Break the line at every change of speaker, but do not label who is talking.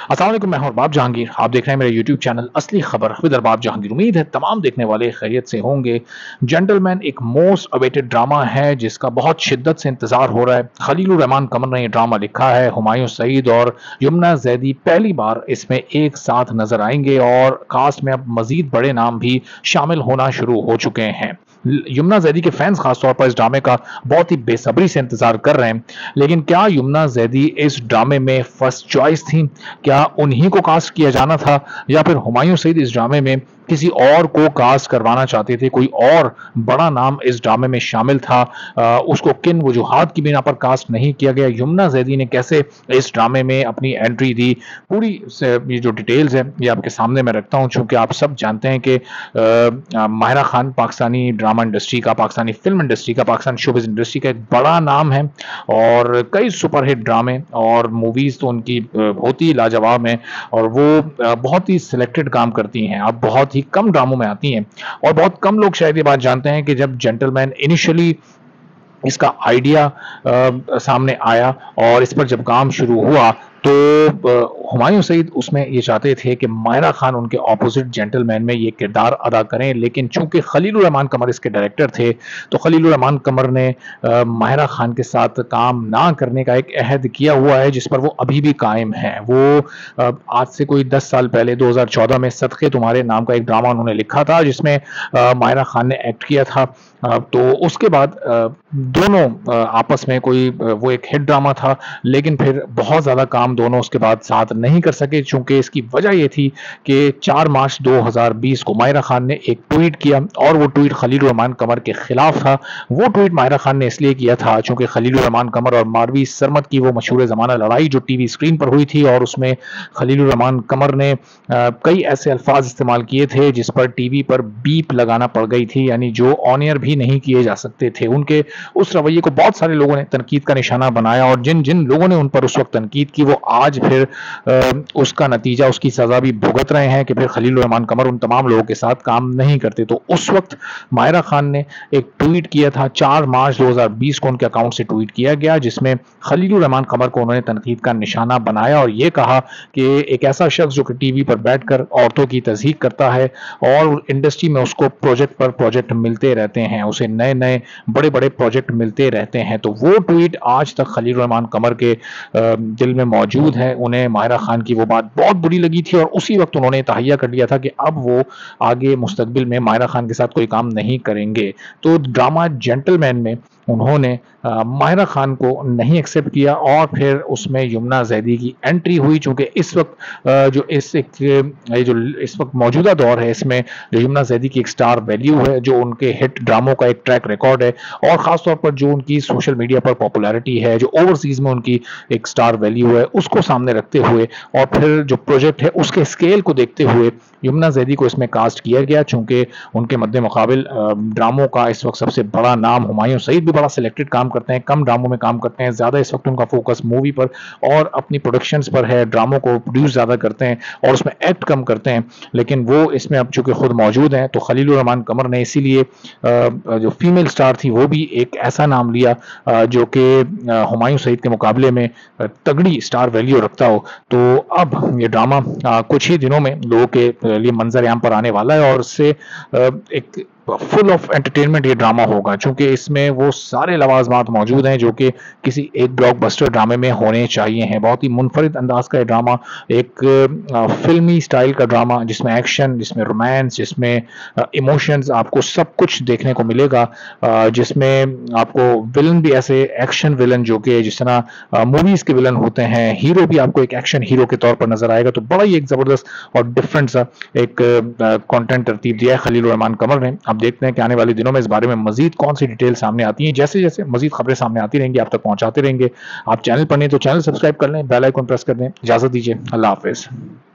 अस्सलाम वालेकुम, मैं हूं अरबाब जहांगीर। आप देख रहे हैं मेरा यूट्यूब चैनल असली खबर विद अरबाब जहांगीर। उम्मीद है तमाम देखने वाले खैरियत से होंगे। जेंटलमैन एक मोस्ट अवेटेड ड्रामा है जिसका बहुत शिद्दत से इंतजार हो रहा है। खलीलुर रहमान कमर ने ये ड्रामा लिखा है। हुमायूं सईद और यमुना जैदी पहली बार इसमें एक साथ नजर आएंगे और कास्ट में अब मजीद बड़े नाम भी शामिल होना शुरू हो चुके हैं। यमुना जैदी के फैंस खासतौर पर इस ड्रामे का बहुत ही बेसब्री से इंतजार कर रहे हैं। लेकिन क्या यमुना जैदी इस ड्रामे में फर्स्ट चॉइस थी? क्या उन्हीं को कास्ट किया जाना था या फिर हुमायूं सईद इस ड्रामे में किसी और को कास्ट करवाना चाहते थे? कोई और बड़ा नाम इस ड्रामे में शामिल था? उसको किन वजूहात की बिना पर कास्ट नहीं किया गया? यमुना जैदी ने कैसे इस ड्रामे में अपनी एंट्री दी? पूरी ये जो डिटेल्स है ये आपके सामने मैं रखता हूं, चूंकि आप सब जानते हैं कि माहिरा खान पाकिस्तानी ड्रामा इंडस्ट्री का, पाकिस्तानी फिल्म इंडस्ट्री का, पाकिस्तान शोबिज़ इंडस्ट्री का एक बड़ा नाम है और कई सुपरहिट ड्रामे और मूवीज तो उनकी होती लाजवाब हैं और वो बहुत ही सिलेक्टेड काम करती हैं। अब बहुत ही कम ड्रामों में आती हैं और बहुत कम लोग शायद ये बात जानते हैं कि जब जेंटलमैन इनिशियली इसका आइडिया सामने आया और इस पर जब काम शुरू हुआ तो हुमायूं सईद उसमें ये चाहते थे कि माहिरा खान उनके ऑपोजिट जेंटलमैन में ये किरदार अदा करें, लेकिन चूंकि खलीलुर रहमान कमर इसके डायरेक्टर थे तो खलीलुर रहमान कमर ने माहिरा खान के साथ काम ना करने का एक अहद किया हुआ है जिस पर वो अभी भी कायम है। वो आज से कोई 10 साल पहले 2014 में सदक़े तुम्हारे नाम का एक ड्रामा उन्होंने लिखा था जिसमें माहिरा खान ने एक्ट किया था। तो उसके बाद दोनों आपस में कोई वो एक हिट ड्रामा था, लेकिन फिर बहुत ज़्यादा काम दोनों उसके बाद साथ नहीं कर सके। चूंकि इसकी वजह ये थी कि 4 मार्च 2020 को माहिरा खान ने एक ट्वीट किया और वो ट्वीट खलीलुर रहमान कमर के खिलाफ था। वो ट्वीट माहिरा खान ने इसलिए किया था चूंकि खलीलुर रहमान कमर और मारवी सरमद की वो मशहूर ज़माना लड़ाई जो टीवी स्क्रीन पर हुई थी और उसमें खलीलुर रहमान कमर ने कई ऐसे अल्फाज इस्तेमाल किए थे जिस पर टीवी पर बीप लगाना पड़ गई थी, यानी जो ऑन एयर भी नहीं किए जा सकते थे। उनके उस रवैये को बहुत सारे लोगों ने तनकीद का निशाना बनाया और जिन जिन लोगों ने उन पर उस वक्त तनकीद की वो आज फिर उसका नतीजा, उसकी सजा भी भुगत रहे हैं कि फिर खलीलुर रहमान कमर उन तमाम लोगों के साथ काम नहीं करते। तो उस वक्त माहिरा खान ने एक ट्वीट किया था, 4 मार्च 2020 को उनके अकाउंट से ट्वीट किया गया जिसमें खलीलुर रहमान कमर को उन्होंने तनकीद का निशाना बनाया और ये कहा कि एक ऐसा शख्स जो कि टीवी पर बैठकर औरतों की तज़हीक करता है और इंडस्ट्री में उसको प्रोजेक्ट पर प्रोजेक्ट मिलते रहते हैं, उसे नए नए बड़े बड़े प्रोजेक्ट मिलते रहते हैं। तो वो ट्वीट आज तक खलीलुर रहमान कमर के दिल में मौजूद है। उन्हें माहिरा खान की वो बात बहुत बुरी लगी थी और उसी वक्त उन्होंने तहैया कर लिया था कि अब वो आगे मुस्तकबिल में माहिरा खान के साथ कोई काम नहीं करेंगे। तो ड्रामा जेंटलमैन में उन्होंने माहिरा खान को नहीं एक्सेप्ट किया और फिर उसमें यमुना जैदी की एंट्री हुई। चूंकि इस वक्त जो इस वक्त मौजूदा दौर है इसमें जो यमुना जैदी की एक स्टार वैल्यू है, जो उनके हिट ड्रामों का एक ट्रैक रिकॉर्ड है और ख़ासतौर पर जो उनकी सोशल मीडिया पर पॉपुलैरिटी है, जो ओवरसीज़ में उनकी एक स्टार वैल्यू है, उसको सामने रखते हुए और फिर जो प्रोजेक्ट है उसके स्केल को देखते हुए यमुना जैदी को इसमें कास्ट किया गया। चूंकि उनके मद्दे मुकाबिल ड्रामों का इस वक्त सबसे बड़ा नाम हुमायूं सईद भी बड़ा सिलेक्टेड काम करते हैं, कम ड्रामों में काम करते हैं, ज़्यादा इस वक्त उनका फोकस मूवी पर और अपनी प्रोडक्शंस पर है, ड्रामों को प्रोड्यूस ज़्यादा करते हैं और उसमें एक्ट कम करते हैं। लेकिन वो इसमें अब चूंकि खुद मौजूद हैं तो खलीलुर रहमान कमर ने इसीलिए जो फीमेल स्टार थी वो भी एक ऐसा नाम लिया जो कि हुमायूं सईद के मुकाबले में तगड़ी स्टार वैल्यू रखता हो। तो अब ये ड्रामा कुछ ही दिनों में लोगों के लिए मंजर आम पर आने वाला है और उससे एक फुल ऑफ एंटरटेनमेंट ये ड्रामा होगा, चूंकि इसमें वो सारे लवाजमात मौजूद हैं जो कि किसी एक ब्लॉकबस्टर ड्रामे में होने चाहिए हैं। बहुत ही मुनफरिद अंदाज का ये ड्रामा, एक फिल्मी स्टाइल का ड्रामा जिसमें एक्शन, जिसमें रोमांस, जिसमें इमोशंस, आपको सब कुछ देखने को मिलेगा। जिसमें आपको विलन भी ऐसे एक्शन विलन जो कि जिस तरह मूवीज के विलन होते हैं, हीरो भी आपको एक एक्शन हीरो के तौर पर नजर आएगा। तो बड़ा ही एक जबरदस्त और डिफरेंट सा एक कंटेंट तरतीब दिया है खलीलुर रहमान कमर ने। अब देखते हैं कि आने वाले दिनों में इस बारे में मजीद कौन सी डिटेल सामने आती हैं। जैसे जैसे मजीद खबरें सामने आती रहेंगी आप तक पहुंचाते रहेंगे। आप चैनल पर नहीं तो चैनल सब्सक्राइब कर लें, बेल आइकन प्रेस कर दें। इजाजत दीजिए, अल्लाह हाफिज।